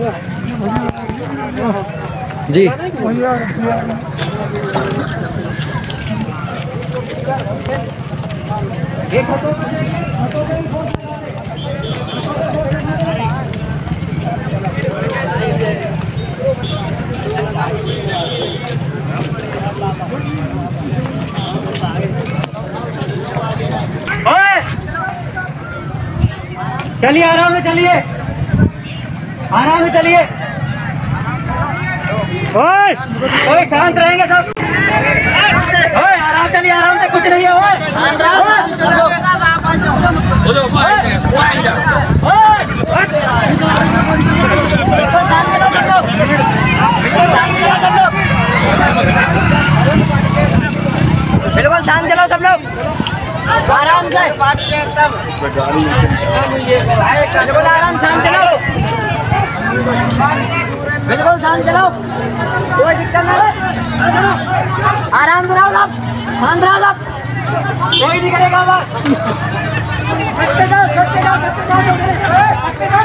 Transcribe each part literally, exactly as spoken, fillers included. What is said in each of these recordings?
जी चलिए आराम से चलिए, आराम से चलिए। ओए ओए शांत रहेंगे सब। ओए आराम चलिए, आराम से, कुछ नहीं है। ओए बिल्कुल शांत चलो सब लोग, आराम से बिल्कुल आराम शांत चलो, बिल्कुल शांत चलो, कोई दिक्कत नहीं, आराम से रहो सब, शांत रहो सब, कोई नहीं करेगा बात। सत्य जाओ, सत्य जाओ, सत्य जाओ, सत्य जाओ।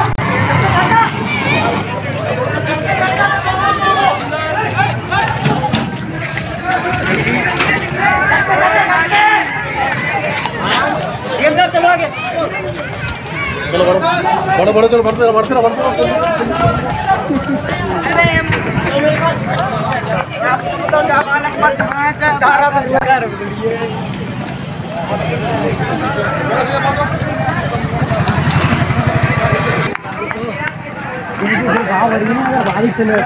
चलो आगे, चलो बढ़ो बढ़ो बढ़ो, चलो बढ़ते बढ़ते बढ़ते बारिश चले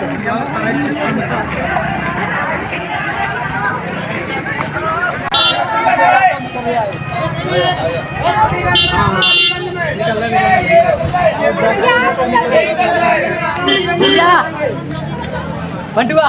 बंटुआ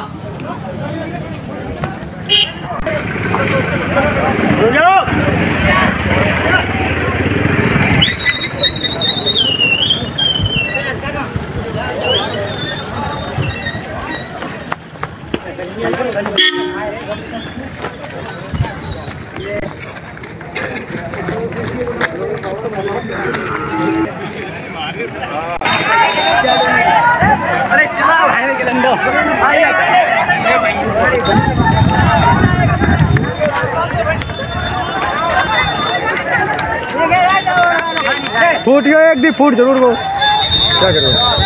अरे चला भाई के लंडो फूट गया, एक दी फूट जरूर वो क्या करो।